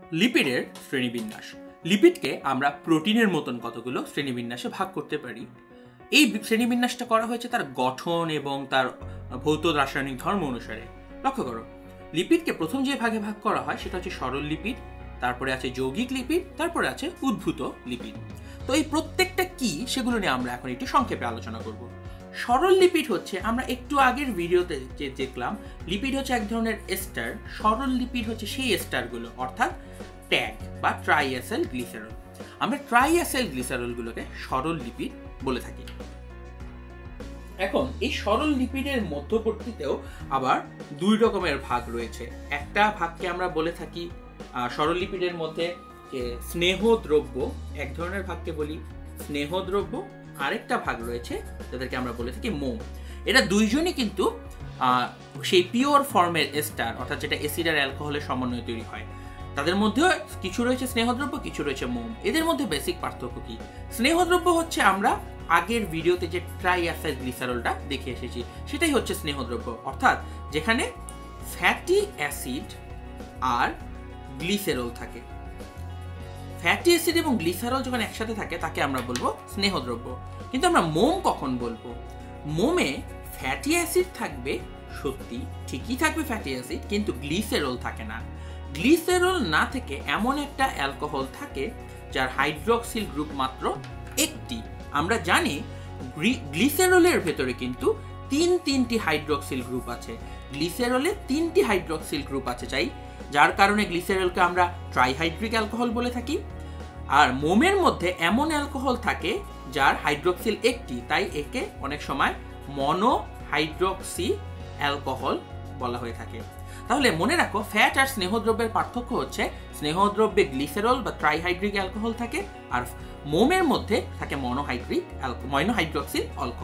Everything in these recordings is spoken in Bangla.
লিপিডের শ্রেণীবিন্যাস। লিপিডকে আমরা প্রোটিনের মতন কতগুলো শ্রেণীবিন্যাসে ভাগ করতে পারি। এই শ্রেণীবিন্যাসটা করা হয়েছে তার গঠন এবং তার ভৌত রাসায়নিক ধর্ম অনুসারে। লক্ষ্য করো, লিপিডকে প্রথম যে ভাগে ভাগ করা হয় সেটা হচ্ছে সরল লিপিড, তারপরে আছে যৌগিক লিপিড, তারপরে আছে উদ্ভূত লিপিড। তো এই প্রত্যেকটা কি সেগুলো নিয়ে আমরা এখন একটু সংক্ষেপে আলোচনা করব। সরল লিপিড হচ্ছে, আমরা একটু আগের ভিডিওতে যে দেখলাম, লিপিড হচ্ছে এক ধরনের এস্টার। সরল লিপিড হচ্ছে সেই এস্টারগুলো, অর্থাৎ ট্যাগ বা ট্রাইঅ্যাসেল গ্লিসারল। আমরা ট্রাইঅ্যাসেল গ্লিসারলগুলোকে সরল লিপিড বলে থাকি। এখন এই সরল লিপিডের মধ্যবর্তীতেও আবার দুই রকমের ভাগ রয়েছে। একটা ভাগকে আমরা বলে থাকি সরল লিপিডের মধ্যে যে স্নেহদ্রব্য, এক ধরনের ভাগকে বলি স্নেহদ্রব্য, আরেকটা ভাগ রয়েছে যাদেরকে আমরা বলে থাকি মোম। এরা দুইজনই কিন্তু সেই পিওর ফর্মের এস্টার, অর্থাৎ যেটা অ্যাসিড আর অ্যালকোহলের সমন্বয়ে তৈরি হয়। তাদের মধ্যে কিছু রয়েছে স্নেহদ্রব্য, কিছু রয়েছে মোম। এদের মধ্যে বেসিক পার্থক্য কি? স্নেহদ্রব্য হচ্ছে আমরা আগের ভিডিওতে যে ট্রাইঅ্যাসেল গ্লিসারলটা দেখে এসেছি, সেটাই হচ্ছে স্নেহদ্রব্য, অর্থাৎ যেখানে ফ্যাটি অ্যাসিড আর গ্লিসেরল থাকে। ফ্যাটি অ্যাসিড এবং গ্লিসারল যখন একসাথে থাকে তাকে আমরা বলবো স্নেহদ্রব্য। কিন্তু আমরা মোম কখন বলবো? মোমে ফ্যাটি অ্যাসিড থাকবে, সত্যি ঠিকই থাকবে ফ্যাটি অ্যাসিড, কিন্তু গ্লিসেরল থাকে না। গ্লিসেরল না থেকে এমন একটা অ্যালকোহল থাকে যার হাইড্রক্সিল গ্রুপ মাত্র একটি। আমরা জানি গ্লিসেরলের ভেতরে কিন্তু তিনটি হাইড্রক্সিল গ্রুপ আছে। গ্লিসেরলে 3টি হাইড্রক্সিল গ্রুপ আছে, যার কারণে গ্লিসেরলকে আমরা ট্রাইহাইড্রিক অ্যালকোহল বলে থাকি। আর মোমের মধ্যে এমন অ্যালকোহল থাকে যার হাইড্রক্সিল একটি, তাই একে অনেক সময় মনোহাইড্রক্সি অ্যালকোহল বলা হয়ে থাকে। তাহলে মনে রাখো, ফ্যাট আর স্নেহদ্রব্যের পার্থক্য হচ্ছে গ্লিসেরলে ট্রাইহাইড্রিক অ্যালকোহল থাকে, আর মোমের মধ্যে থাকে মনোহাইড্রক্সিল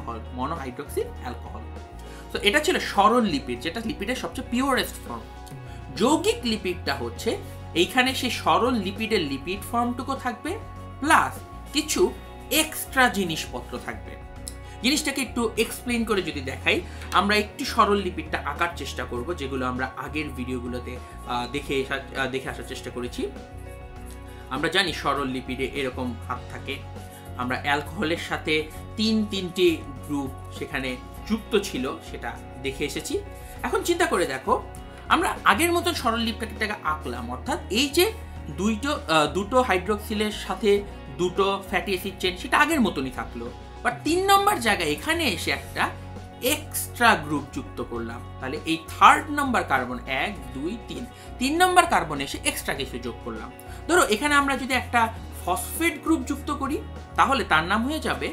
অ্যালকোহল। তো এটা ছিল সরল লিপিড, যেটা লিপিডের সবচেয়ে পিওরেস্ট ফর্ম। যৌগিক লিপিডটা হচ্ছে, এইখানে সেই সরল লিপিডের লিপিড ফর্মটুকু থাকবে, প্লাস কিছু এক্সট্রা জিনিসপত্র থাকবে। জিনিসটাকে একটু এক্সপ্লেইন করে যদি দেখাই, আমরা একটু সরল লিপিডটা আঁকার চেষ্টা করব, যেগুলো আমরা আগের ভিডিওগুলোতে দেখে আসার চেষ্টা করেছি। আমরা জানি সরল লিপিডে এরকম হাত থাকে। আমরা অ্যালকোহলের সাথে তিনটি গ্রুপ সেখানে যুক্ত ছিল, সেটা দেখে এসেছি। এখন চিন্তা করে দেখো, আমরা আগের মতন সরল লিপিডটাকে আঁকলাম, অর্থাৎ এই যে দুটো হাইড্রক্সিলের সাথে দুটো ফ্যাটি অ্যাসিড চেন, সেটা আগের মতনই থাকলো। বাট 3 নম্বর জায়গায় এখানে এসে একটা এক্সট্রা গ্রুপ যুক্ত করলাম। তাহলে এই 3rd নম্বর কার্বন, 1 2 3 নম্বর কার্বন এসে এক্সট্রা কিছু যোগ করলাম। ধরো এখানে আমরা যদি একটা ফসফেট গ্রুপ যুক্ত করি, তাহলে তার নাম হয়ে যাবে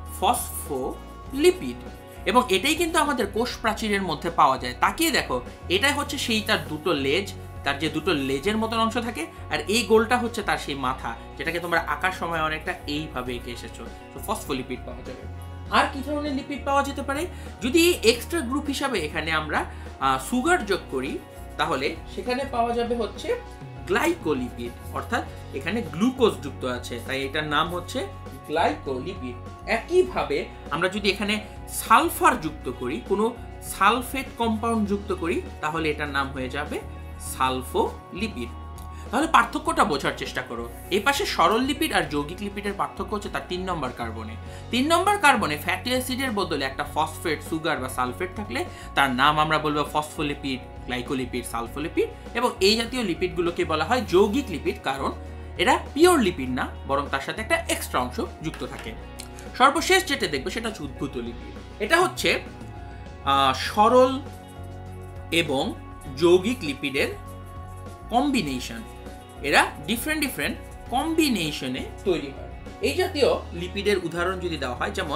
ফসফোলিপিড। এবং এটাই কিন্তু আমাদের কোষ প্রাচীরের মধ্যে পাওয়া যায়। তাকিয়ে দেখো, এটাই হচ্ছে সেই তার দুটো লেজ, তার যে দুটো লেজের মতন অংশ থাকে, আর এই গোলটা হচ্ছে তার সেই মাথা, যেটাকে তোমরা আঁকার সময় অনেকটা এইভাবে এঁকে এসেছো। তো ফসফোলিপিড পাওয়া যাবে। আর কি ধরনের লিপিড পাওয়া যেতে পারে? যদি এক্সট্রা গ্রুপ হিসাবে এখানে আমরা সুগার যোগ করি, তাহলে সেখানে পাওয়া যাবে হচ্ছে গ্লাইকোলিপিড, অর্থাৎ এখানে গ্লুকোজ যুক্ত আছে, তাই এটার নাম হচ্ছে গ্লাইকোলিপিড। একইভাবে আমরা যদি এখানে সালফার যুক্ত করি, কোনো সালফেট কম্পাউন্ড যুক্ত করি, তাহলে এটার নাম হয়ে যাবে সালফোলিপিড। তাহলে পার্থক্যটা বোঝার চেষ্টা করো। এই পাশে সরল লিপিড আর যৌগিক লিপিডের পার্থক্য হচ্ছে তার 3 নম্বর কার্বনে। 3 নম্বর কার্বনে ফ্যাটি অ্যাসিডের বদলে একটা ফসফেট, সুগার বা সালফেট থাকলে তার নাম আমরা বলবো ফসফোলিপিড, গ্লাইকোলিপিড, সালফোলিপিড। এবং এই জাতীয় লিপিডগুলোকে বলা হয় যৌগিক লিপিড, কারণ এরা পিওর লিপিড না, বরং তার সাথে একটা এক্সট্রা অংশ যুক্ত থাকে। সর্বশেষ যেটা দেখবো সেটা হচ্ছে উদ্ভূত লিপিড। এটা হচ্ছে সরল এবং যৌগিক লিপিডের কম্বিনেশন। এরা ডিফারেন্ট কম্বিনেশনে তৈরি হয়। এই জাতীয় লিপিডের উদাহরণ যদি দেওয়া হয়, যেমন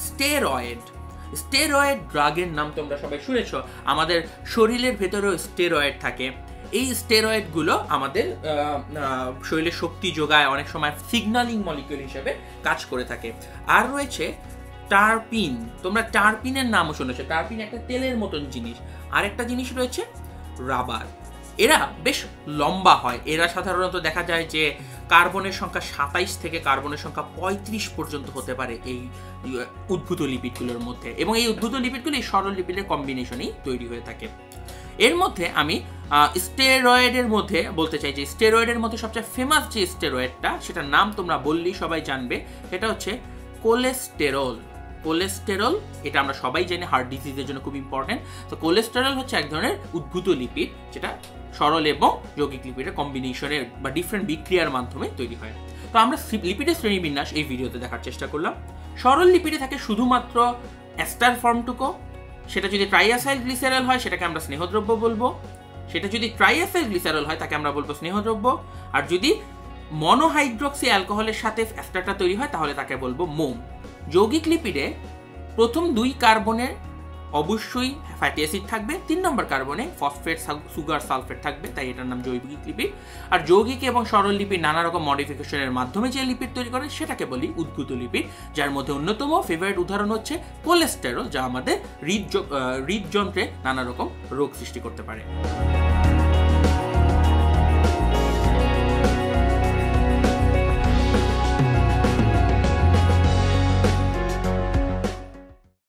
স্টেরয়েড ড্রাগের নাম তোমরা সবাই শুনেছ। আমাদের শরীরের ভেতরেও স্টেরয়েড থাকে। এই স্টেরয়েডগুলো আমাদের শরীরে শক্তি যোগায়, অনেক সময় সিগন্যালিং মলিকিউল হিসেবে কাজ করে থাকে। আর রয়েছে টারপিন। তোমরা টারপিনের নামও শুনেছো। টারপিন একটা তেলের মতন জিনিস। আর একটা জিনিস রয়েছে রাবার। এরা বেশ লম্বা হয়। এরা সাধারণত দেখা যায় যে কার্বনের সংখ্যা 27 থেকে কার্বনের সংখ্যা 35 পর্যন্ত হতে পারে এই উদ্ভূত লিপিডগুলোর মধ্যে। এবং এই উদ্ভূত লিপিডগুলো এই সরল লিপিডের কম্বিনেশনেই তৈরি হয়ে থাকে। এর মধ্যে আমি স্টেরয়েডের মধ্যে বলতে চাই যে স্টেরয়েডের মধ্যে সবচেয়ে ফেমাস যে স্টেরয়েডটা, সেটার নাম তোমরা বললেই সবাই জানবে, সেটা হচ্ছে কোলেস্টেরল। কোলেস্টেরল, এটা আমরা সবাই জানি হার্ট ডিজিজের জন্য খুব ইম্পর্টেন্ট। তো কোলেস্টেরল হচ্ছে এক ধরনের উদ্ভূত লিপিড, যেটা সরল এবং যৌগিক লিপিডের কম্বিনেশনে বা ডিফারেন্ট বিক্রিয়ার মাধ্যমে তৈরি হয়। তো আমরা লিপিডের শ্রেণীবিন্যাস এই ভিডিওতে দেখার চেষ্টা করলাম। সরল লিপিডে থাকে শুধুমাত্র এস্টার ফর্মটুকু। সেটা যদি ট্রাইঅ্যাসাইল গ্লিসারল হয় সেটাকে আমরা স্নেহদ্রব্য বলবো। সেটা যদি ট্রাইঅ্যাসাইল গ্লিসারল হয় তাকে আমরা বলবো স্নেহদ্রব্য। আর যদি মনোহাইড্রক্সি অ্যালকোহলের সাথে এস্টারটা তৈরি হয় তাহলে তাকে বলবো মোম। যৌগিক লিপিডে প্রথম 2 কার্বনে অবশ্যই ফ্যাটি অ্যাসিড থাকবে, 3 নম্বর কার্বনে ফসফেট, সুগার, সালফেট থাকবে, তাই এটার নাম যৌগিক লিপিড। আর যৌগিক এবং সরল লিপিড নানা রকম মডিফিকেশনের মাধ্যমে যে লিপিড তৈরি করে সেটাকে বলি উদ্ভূত লিপিড, যার মধ্যে অন্যতম ফেভারিট উদাহরণ হচ্ছে কোলেস্টেরল, যা আমাদের হৃদযন্ত্রে নানা রকম রোগ সৃষ্টি করতে পারে।